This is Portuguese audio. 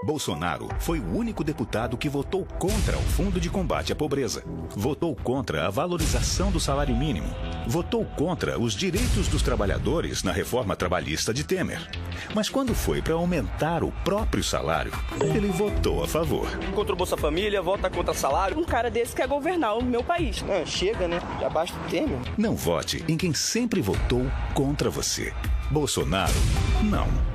Bolsonaro foi o único deputado que votou contra o Fundo de Combate à Pobreza. Votou contra a valorização do salário mínimo. Votou contra os direitos dos trabalhadores na reforma trabalhista de Temer. Mas quando foi para aumentar o próprio salário, ele votou a favor. Contra o Bolsa Família, vota contra salário. Um cara desse quer governar o meu país. Chega, né? Já basta o Temer. Não vote em quem sempre votou contra você. Bolsonaro, não.